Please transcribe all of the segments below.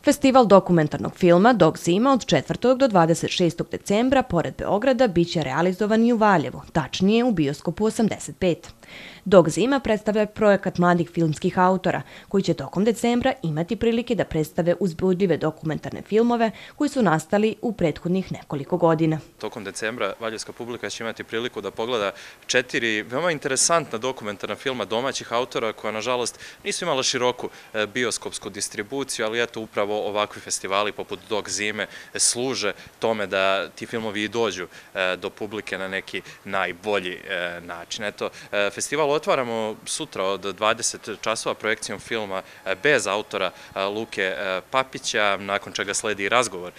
Festival dokumentarnog filma Dog zima od 4. do 26. decembra pored Beograda biće realizovan i u Valjevu, tačnije u bioskopu 85. Dog zima predstavlja projekat mladih filmskih autora, koji će tokom decembra imati prilike da predstave uzbudljive dokumentarne filmove koji su nastali u prethodnih nekoliko godina. Tokom decembra valjevska publika će imati priliku da pogleda 4 veoma interesantna dokumentarna filma domaćih autora koja, nažalost, nisu imala široku bioskopsku distribuciju, ali eto, upravo ovakvi festivali poput Dog zime služe tome da ti filmovi i dođu do publike na neki najbolji način. Eto, festival otvaramo sutra od 20 časova projekcijom filma bez autora Luke Papića, nakon čega sledi razgovor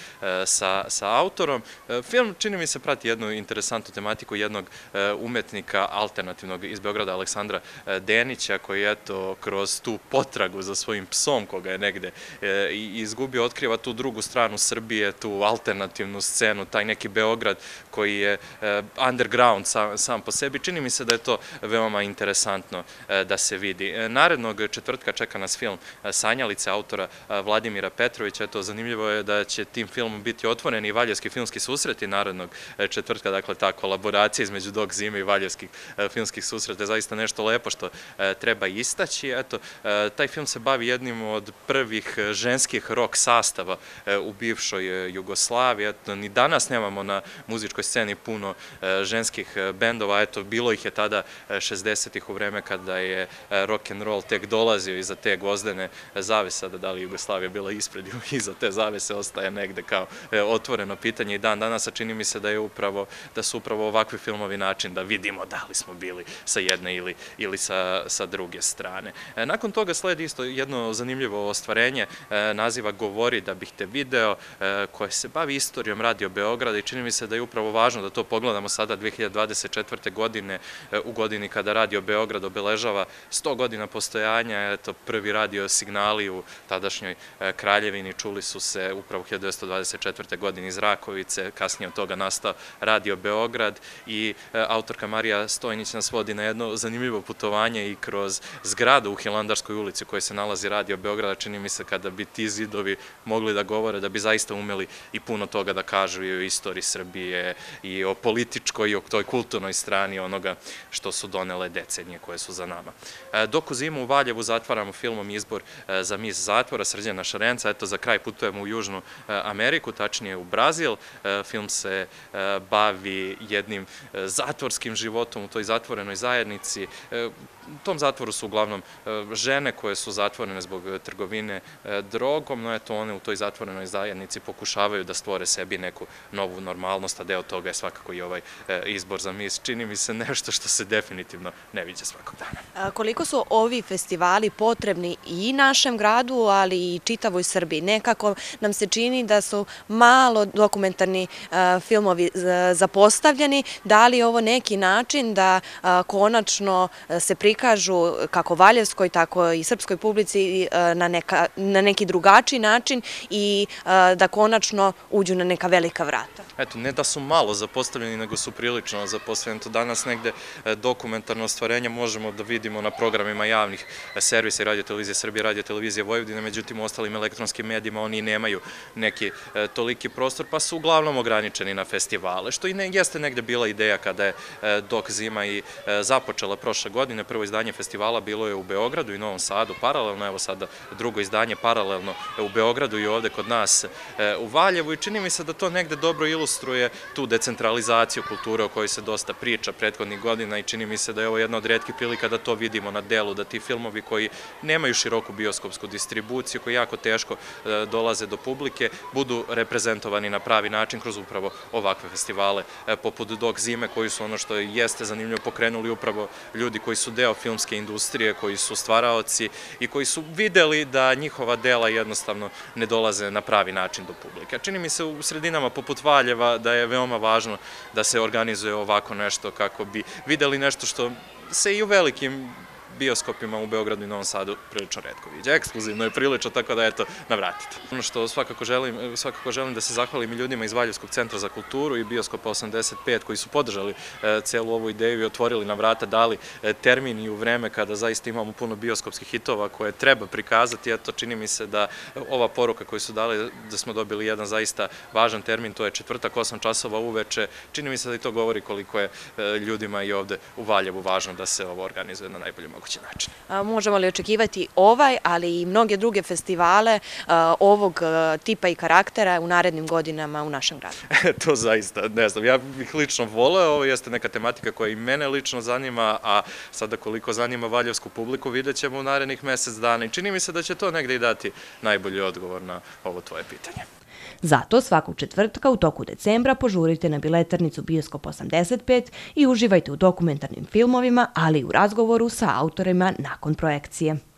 sa autorom. Film, čini mi se, prati jednu interesantnu tematiku jednog umetnika alternativnog iz Beograda, Aleksandra Denića, koji eto kroz tu potragu za svojim psom koga je negde izgubio, otkriva tu drugu stranu Srbije, tu alternativnu scenu, taj neki Beograd koji je underground sam po sebi. Čini mi se da je to veoma interesantno da se vidi. Narednog četvrtka čeka nas film Sanjalice autora Vladimira Petrovića. Eto, zanimljivo je da će tim filmom biti otvoreni i valjevski filmski susreti narednog četvrtka, dakle ta kolaboracija između Dog zime i valjevskih filmskih susreta je zaista nešto lepo što treba istaći. Eto, taj film se bavi jednim od prvih ženskih rock sastava u bivšoj Jugoslaviji. Eto, ni danas nemamo na muzičkoj sceni puno ženskih bendova. Eto, bilo ih je tada 60-ih u vreme kada je rock and roll tek dolazio iza te gvozdene zavese, da li Jugoslavija bila ispred ili iza te zavese ostaje negde kao otvoreno pitanje i dan danas, a čini mi se da su upravo ovakvi filmovi način da vidimo da li smo bili sa jedne ili sa druge strane. Nakon toga sledi isto jedno zanimljivo ostvarenje, naziva Govori da bih te video, koje se bavi istorijom Radio Beograda i čini mi se da je upravo važno da to pogledamo sada 2024. godine, u godini kada Radio Beograd obeležava 100 godina postojanja. Eto, prvi radio signali u tadašnjoj Kraljevini čuli su se upravo 1924. godine iz Rakovice, kasnije od toga nastao Radio Beograd i autorka Marija Stojnić nas vodi na jedno zanimljivo putovanje i kroz zgradu u Hilandarskoj ulici u kojoj se nalazi Radio Beograda. Čini mi se kada bi ti zidovi mogli da govore, da bi zaista umeli i puno toga da kažu i o istoriji Srbije i o političkoj i o toj kulturnoj strani onoga što su donele decenije koje su za nama. Dok u zimu u Valjevu zatvaramo filmom Izbor za mis zatvora Srđana Šarenca. Eto, za kraj putujemo u Južnu Ameriku, tačnije u Brazil. Film se bavi jednim zatvorskim životom u toj zatvorenoj zajednici. U tom zatvoru su uglavnom žene koje su zatvorene zbog trgovine drogom, no eto, one u toj zatvorenoj zajednici pokušavaju da stvore sebi neku novu normalnost, a deo toga je svakako i ovaj Izbor za mis. Čini mi se nešto što se definitivno ne viđa svakog dana. Koliko su ovi festivali potrebni i našem gradu, ali i čitavoj Srbiji? Nekako nam se čini da su malo dokumentarni filmovi zapostavljeni. Da li je ovo neki način da konačno se prikažu kako valjevskoj, tako i srpskoj publici na neki drugačiji način i da konačno uđu na neka velika vrata? Eto, ne da su malo zapostavljeni, nego su prilično zapostavljeni. Danas negde dokumentarno ostvarenje možemo da vidimo na programima javnih servisa i Radio televizije Srbije, Radio televizije Vojvodine, međutim u ostalim elektronskim medijima oni nemaju neki toliki prostor, pa su uglavnom ograničeni na festivale, što i jeste negde bila ideja kada je Dok zima i započela prošle godine. Prvo izdanje festivala bilo je u Beogradu i Novom Sadu paralelno, evo sada drugo izdanje paralelno u Beogradu i ovde kod nas u Valjevu i čini mi se da to negde dobro ilustruje tu decentralizaciju kulture o kojoj se dosta priča prethodnih godina i čini mi se da je ovo jedna od retkih prilika da to vidimo na delu, da ti filmovi koji nemaju široku bioskopsku distribuciju, koji jako teško dolaze do publike, budu reprezentovani na pravi način kroz upravo ovakve festivale poput Dog zime, koji su, ono što jeste zanimljivo, pokrenuli upravo ljudi koji su deo filmske industrije, koji su stvaraoci i koji su videli da njihova dela jednostavno ne dolaze na pravi način do publike. Čini mi se u sredinama poput Valjeva da je veoma važno da se organizuje ovako nešto kako bi videli nešto što se i u velikim bioskopima u Beogradu i Novom Sadu prilično retko viđa. Ekskluzivno je prilično, tako da eto, navratite. Ono što svakako želim da se zahvalim i ljudima iz Valjevskog centra za kulturu i Bioskopa 85 koji su podržali celu ovu ideju i otvorili nam vrata, dali termin i u vreme kada zaista imamo puno bioskopskih hitova koje treba prikazati. Eto, čini mi se da ova poruka koju su dali, da smo dobili jedan zaista važan termin, to je četvrtak, 8 časova uveče. Čini mi se da i to govori koliko je ljudima i ovde u Valjevu važno da se ovo organizuje na najbolji mogući način. Možemo li očekivati ovaj, ali i mnoge druge festivale ovog tipa i karaktera u narednim godinama u našem gradu? To zaista, ne znam, ja bih lično voleo, ovo jeste neka tematika koja i mene lično zanima, a sada koliko zanima valjevsku publiku vidjet ćemo u narednih mesec dana i čini mi se da će to negde i dati najbolji odgovor na ovo tvoje pitanje. Zato svakog četvrtka u toku decembra požurite na biletarnicu Bioskop 85 i uživajte u dokumentarnim filmovima, ali i u razgovoru sa autorima nakon projekcije.